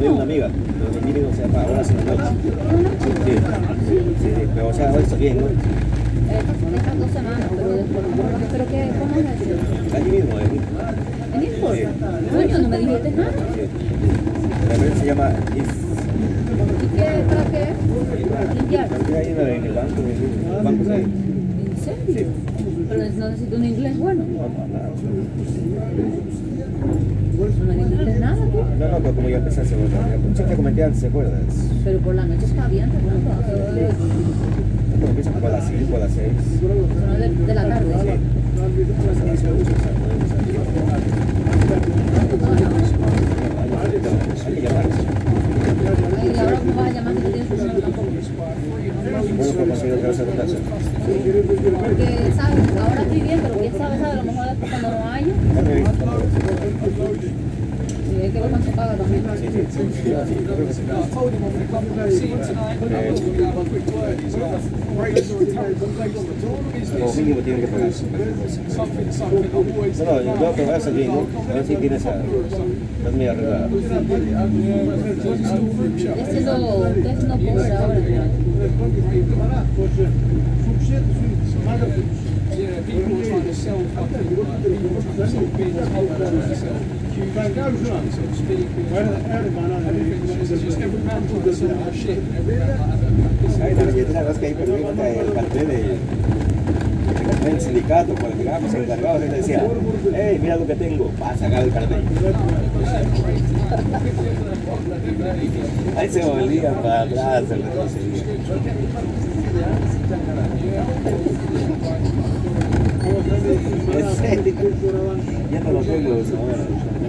de una amiga. El mínimo se para horas en la noche. Sí, sí, pero o sea, ahora está bien, ¿no? Estas 2 semanas, pero después, ¿pero qué? ¿Cómo es eso? Allí mismo, ¿En Info? Coño, no me dijiste nada. La empresa se llama IF. ¿Y qué? ¿Para qué? Limpiar. Ahí en el banco, sí. ¿En serio? Pero no necesito un inglés bueno. No, nada. No me dijiste nada, tú. No, pero como ya empezaste, bueno, ya te comenté antes, ¿te acuerdas? Pero por la noche está bien, ¿no? Como empieza como a las 5, a las 6. De la tarde. Sí. Hay que llamar. ¿Y ahora cómo vas a llamar si no tienes su número tampoco? Bueno, pues conseguir otra vez a tu casa. Porque, ¿sabes? Ahora estoy bien, pero quién sabe, ¿sabes? A lo mejor después cuando no haya. Y hay que ver cuánto paga también. Sí, creo que sí. Como mínimo tienen que pagar. No, yo creo que va a salir, ¿no? A ver si tienes a... Estás medio arreglada. Estoy haciendo pobre ahora. Yeah, people are trying to sell fucking people sell being told to sell huge so speak just every man trying to sell their shit every man Ay, la billetera, ves que ahí perdí el cartel del sindicato, por el que se encargaba, él decía, hey, mira lo que tengo, vas a sacar el cartel. Ahí se volvían para atrás, se retrocedía. ¿En serio? Ya no lo tengo eso ahora.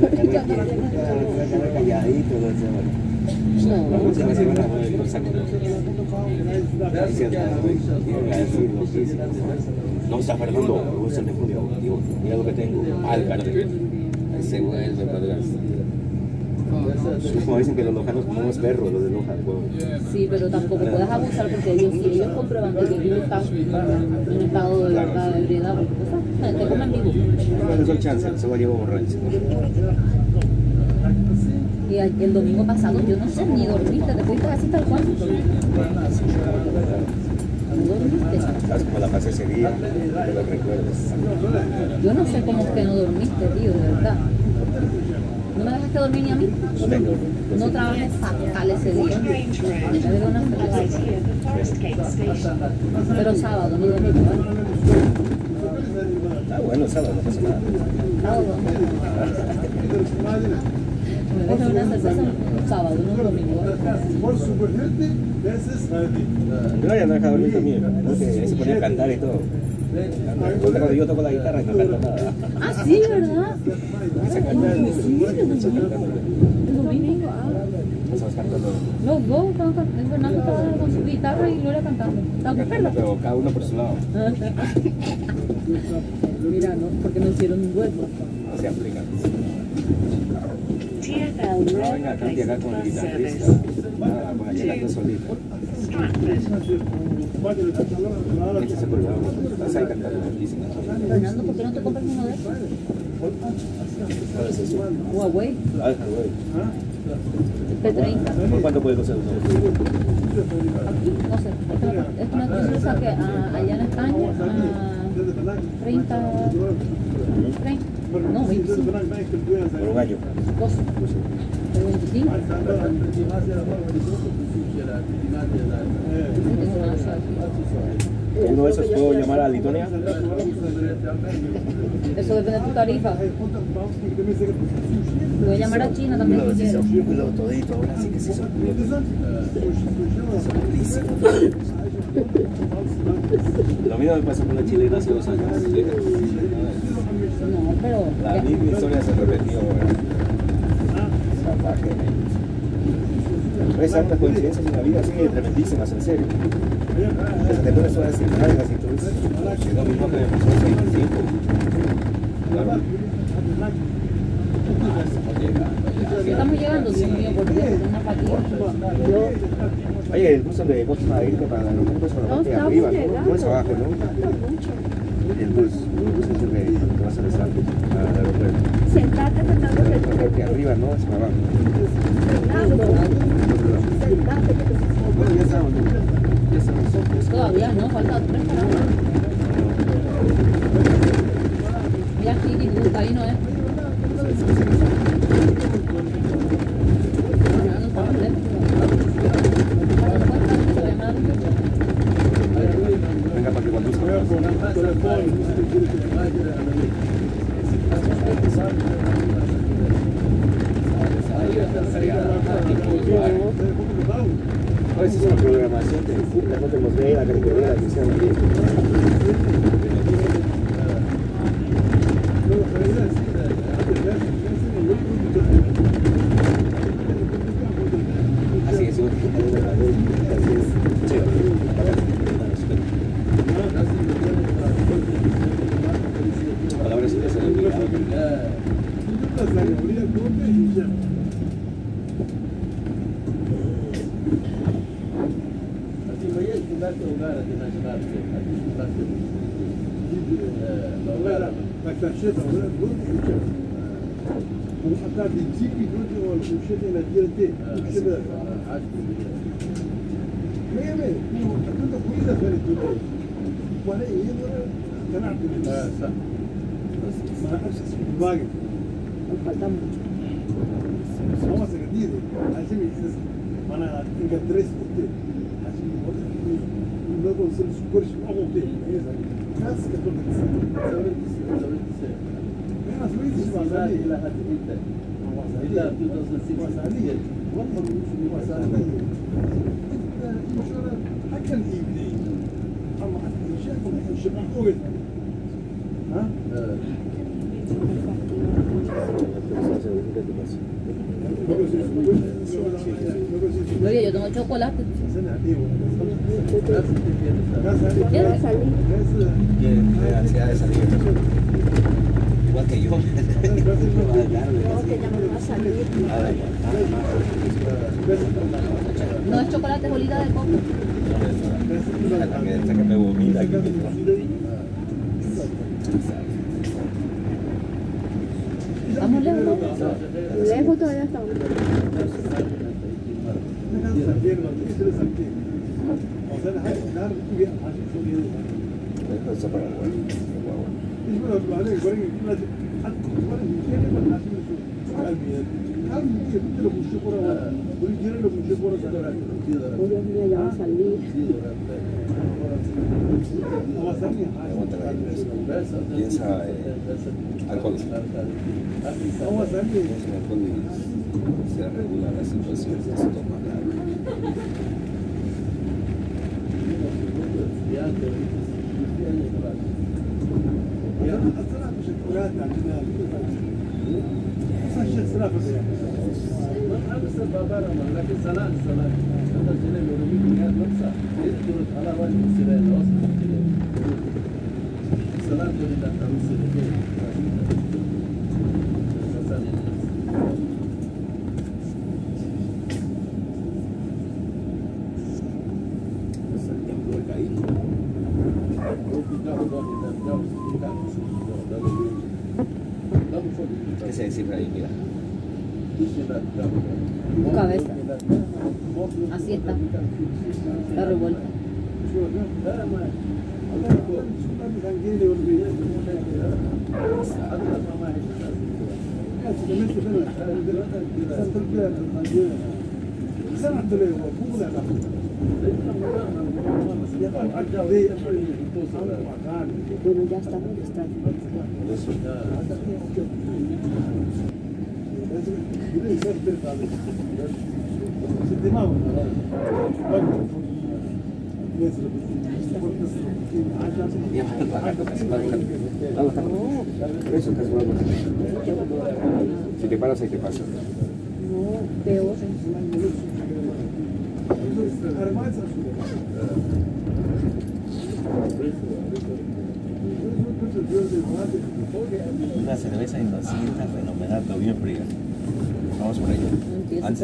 Calladito, no sé ahora. La próxima semana voy a ir con saco. No está Fernando, me gusta el de junio. Digo, mira lo que tengo, al cartel. Ahí se vuelve para atrás. Como dicen que los lojanos como unos perros, los de Loja. Sí, pero tampoco puedes abusar porque ellos comprueban que ellos están en un estado de verdad de ebriedad, porque te comen vivo. No les doy chance, se va a llevar borracho. Y el domingo pasado yo no sé, ni dormiste, te fuiste así tal cual. No dormiste. ¿Sabes cómo la pasé ese día? No lo recuerdas. Yo no sé cómo es que no dormiste, tío, de verdad. ¿No me dejaste dormir ni a mí? No tengo. No trabajé fatal ese día. Me dio una felicidad. Pero sábado, no domingo, ¿vale? Ah, bueno, sábado, no pasa nada. Sábado. Me dejan una cerveza un sábado, no un domingo. No, ya no deja dormir también. Él se ponía a cantar y todo. Cuando yo toco la guitarra y no canto nada. Ah, sí, ¿verdad? Se canta el domingo. Estamos cantando. Los dos estaban cantando. Fernando estaba con su guitarra y Gloria cantando. ¿Estaban Cantando, pero cada uno por su lado. Mira, ¿no? Porque no hicieron un dueto. No se aplica. No, venga, cante acá con el guitarrista. Bueno, allá canta solita. Este se colgaba. Estás ahí cantando. Fernando, ¿por qué no te compras uno de esos? ¿Cuál es eso? Huawei. Ah, el Huawei. P30. ¿Por cuánto puede costar uno? Aquí, no sé. Es una cosa que allá en España, 30. No, 25. Por un año. 12. Pero 25. ¿Uno de esos puedo llamar a Lituania? Eso depende de tu tarifa. Voy a llamar a China también. Lo todito, ahora sí que sí son durísimos. Lo mismo me pasó con la chilena hace 2 años. No, pero... La misma historia se repetió. Ves hartas coincidencias en la vida, así tremendísimas, en serio. Te pones a decir nada y tú dices, es lo mismo que me pasó hace 25. Claro. Estamos llegando, Dios mío, por Dios, una fatiga. Oye, el bus donde vos vas a irte para el aeropuerto es por la parte de arriba, ¿no? No es abajo, ¿no? El bus es el que vas a estar al aeropuerto. Sentate, Fernando. Porque arriba, ¿no? Es para abajo. Fernando. No, esa es una programación de Fuca, no te mostré la categoría que hicieron aquí. Así es, palabras que se han olvidado. وحتى الجيبي دوتي والمشهد الى ديالتي الشباب ما كنت كويسه في الدوتي وانا اقتنعت بالله صح ما اسس باقي هو جديد عشان يحس انا انك درست عشان ما بوصل سكرش او تي ناس كتقول أنا سويت شو إلى هذا الإنتاج. إلى 2006 والله مش وسائل. مشورة حكى الإبلي. الله شافوا الشباب أول. ها؟ Oye, yo tengo chocolate. ¿Quieres salir? ¿Qué ansiedad de salir? Igual que yo. No, que ya no va a salir. No es chocolate, es bolita de coco. Hasta que me vomita aquí. Vamos lejos. Lejos todavía estamos. Eso para el Oh, Dios mío, ya va a salir. piensa alcohol. Piensa en alcohol y se regula la situación que se toma. ¿Qué se descifra ahí? Mira. Cabeza. Así está. Está revuelta. Bueno, ya está registrado. Si te paras, ahí te pasa. No, peor. Una cerveza indocita, fenomenal, todo bien fría. Vamos por ello. Antes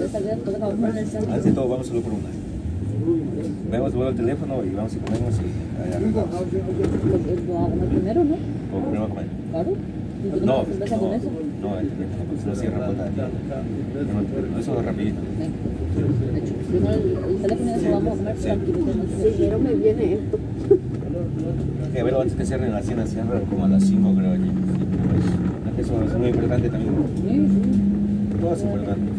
de todo, vamos solo por una. Vemos luego el teléfono y vamos y comemos y arrancamos. Lo hago primero, ¿no? ¿O primero comer? Claro. No, ¿Cerveza con eso? no, el teléfono, pues no cierra puerta de tienda. Eso es rapidito. De hecho, primero el teléfono y después vamos a comer tranquilo. Sí, pero me viene esto. Que a ver, antes que cierren la cena, cierran como a las 5, creo allí. Eso es muy importante también. Todo es importante.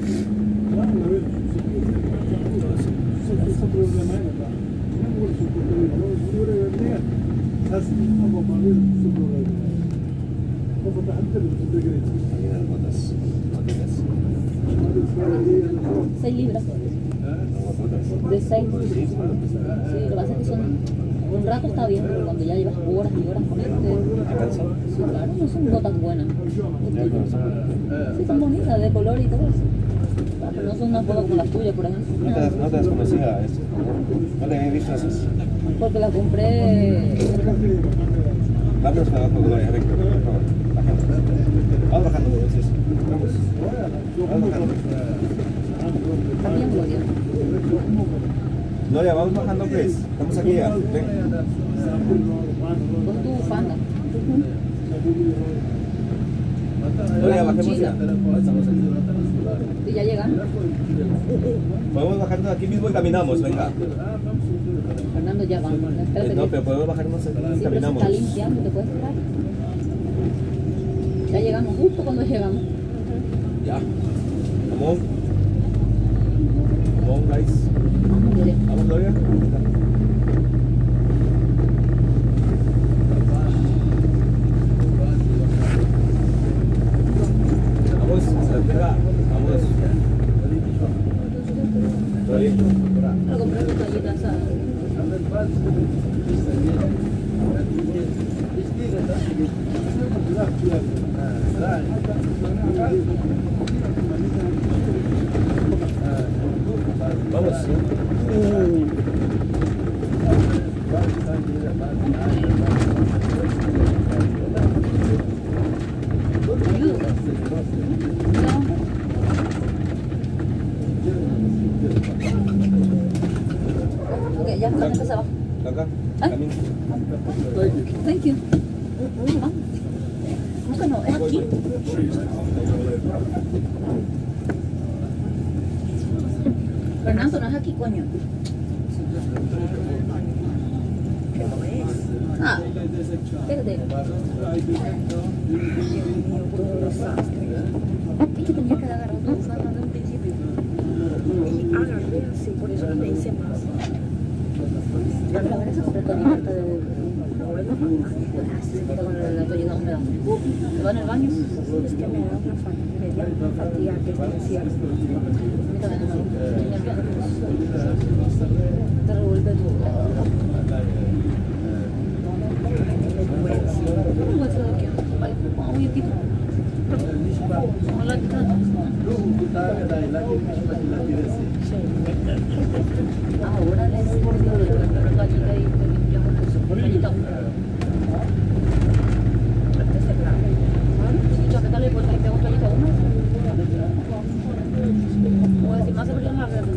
Ahí las botas, botas. 6 libras. De 6. Sí, lo que pasa es que son. Un rato está bien, pero cuando ya llevas horas y horas con este. Sí, claro, no son botas buenas. Sí, son bonitas, de color y todo eso. Pero no son unas botas como las tuyas, por ejemplo. No te desconocía esto. No te había visto esas. Porque las compré. Vámonos para abajo, Gloria. Ven, por favor. Bajando. Vamos bajando, entonces. Vamos bajando. También, Gloria. Gloria, vamos bajando, pues. Estamos aquí ya. Ven. Con tu bufanda. Gloria, bajemos ya. Y ya llegan. Podemos bajarnos aquí mismo y caminamos, venga. Fernando, ya vamos. Espérate No, que- pero podemos bajarnos aquí y Sí, pero se caminamos. está limpiando, ¿te puedes esperar? Ya llegamos, justo cuando llegamos. Ya. Come on. Come on, guys. Vamos, Gloria. Vamos, Gloria. Vamos, venga. Vamos. Gloria. Lo compré en tu toallita, ¿sabes? Vamos. Ok, ya está, empieza abajo. Acá. Ay. Camina. Thank you. Vamos. ¿Cómo que no? Es aquí. Fernando, no es aquí, coño. Ah, espérate. Es que tenía que agarrar tu bufanda de un principio. Y agarré así, por eso no me hice más. Ya me la verás a comprar toda mi carta de... Se corta con la toallita húmeda. ¿Te va en el baño? Es que me da una fatiga que está cierto. A mí también no. Te revuelve todo. ¿Cómo es eso de aquí? Vale, vamos a ir aquí. Hola, ¿qué tal? Ahora les por Dios, le voy a poner toallita y te limpiamos eso. Toallita húmeda. Sí, chaqueta le puedo limpiar con toallita húmeda. O decir, más se brillan las redes.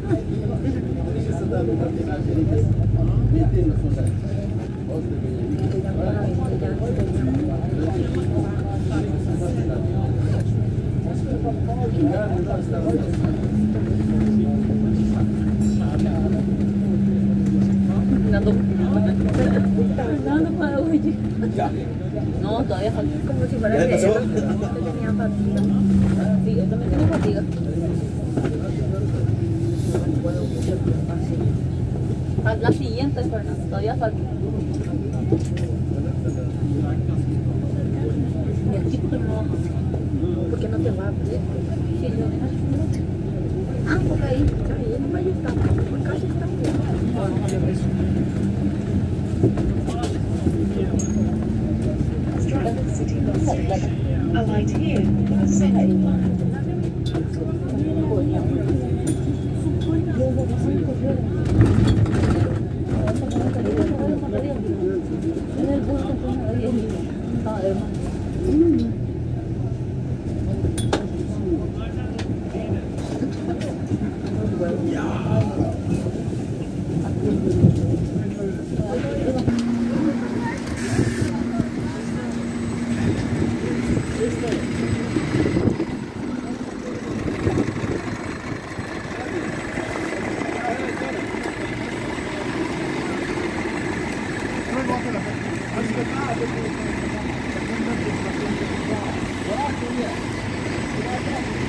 Fernando para huir. Ya. No, todavía falta. Como si fuera ¿Ya le pasó? que tenía fatiga. Sí, yo también tengo fatiga. La siguiente, Fernando, todavía falta. Y aquí porque no baja. ¿Por qué no te va? Sí, yo Porque ahí está. Casi está bien. Alight here, Central Line. Gracias.